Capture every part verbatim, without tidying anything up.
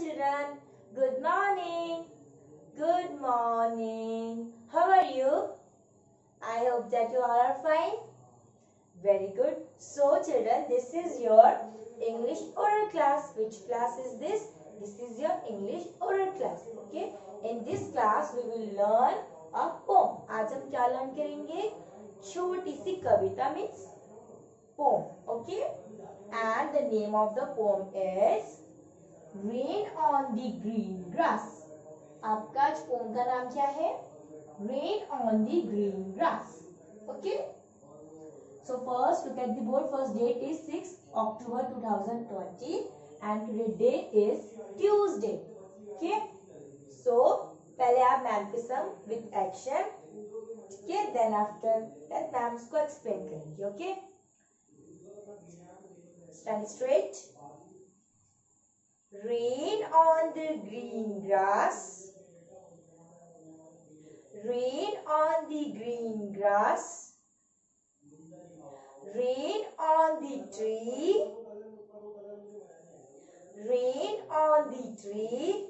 children. Good morning. Good morning. How are you? I hope that you all are fine. Very good. So children, this is your English oral class. Which class is this? This is your English oral class. Okay. In this class we will learn a poem. आज हम क्या learn करेंगे? छोटी सी कविता means poem. Okay. And the name of the poem is Rain on the Green Grass. आपका आज pome का नाम क्या है? Rain on the Green Grass. Okay. So first look at the board. First date is sixth October two thousand twenty and today date is Tuesday. Okay. So पहले आप ma'am के संग with action. Okay. Then after that ma'am इसको explain करेंगे. Okay. Stand straight. Rain on the green grass. Rain on the green grass. Rain on the tree. Rain on the tree.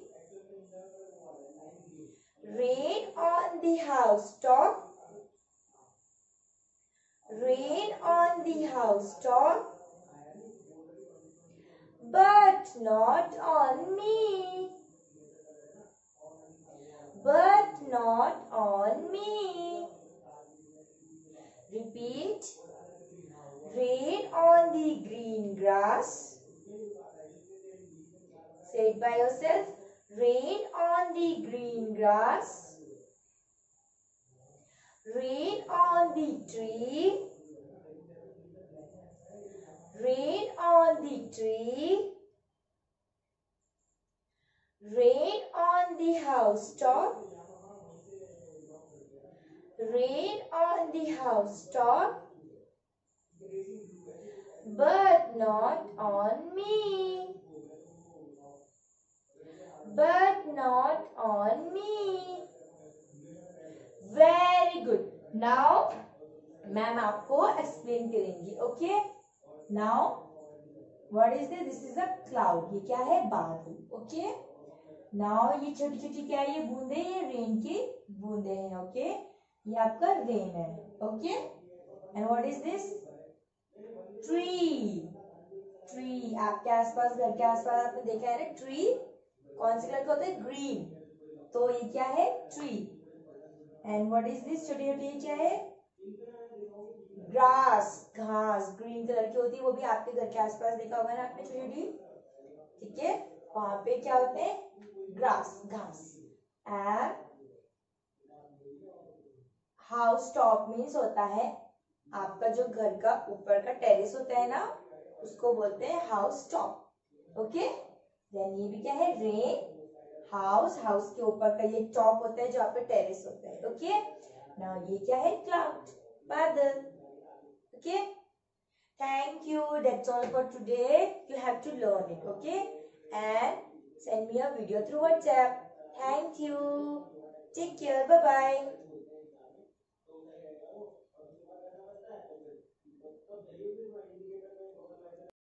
Rain on the housetop. Rain on the housetop. But not on me. But not on me. Repeat. Rain on the green grass. Say it by yourself. Rain on the green grass. Rain on the tree. Rain on the tree. Rain on the housetop. Rain on the housetop. But not on me. But not on me. Very good. Now, ma'am आपको explain करेंगी. Okay? Now, what is this? This is a cloud. ये क्या है? बादल. Okay? Now, ये छोटी छोटी क्या है? ये बूंदे, ये रेन की बूंदे हैं. Okay? ये आपका रेन है. Okay? And what is this? Tree. Tree. आपके आसपास, घर के आसपास आपने देखा है ना? Tree. कौन से कलर का होता है? Green. तो ये क्या है? Tree. And what is this? छोटी छोटी ये क्या है? ग्रास, घास. ग्रीन कलर की होती है, वो भी आपके घर के आसपास देखा होगा ना आपने छोटी. ठीक है, वहां पे क्या होते हैं? ग्रास, घास. एंड हाउस टॉप मीन्स होता है आपका जो घर का ऊपर का टेरेस होता है ना, उसको बोलते हैं हाउस टॉप. ओके. देन ये भी क्या है? रेन, हाउस, हाउस के ऊपर का ये टॉप होता है जो आपका टेरेस होता है. ओके. नाउ ये क्या है? क्लाउड, बादल. Okay, thank you. That's all for today. You have to learn it. Okay, and send me a video through WhatsApp. Thank you. Take care. Bye bye.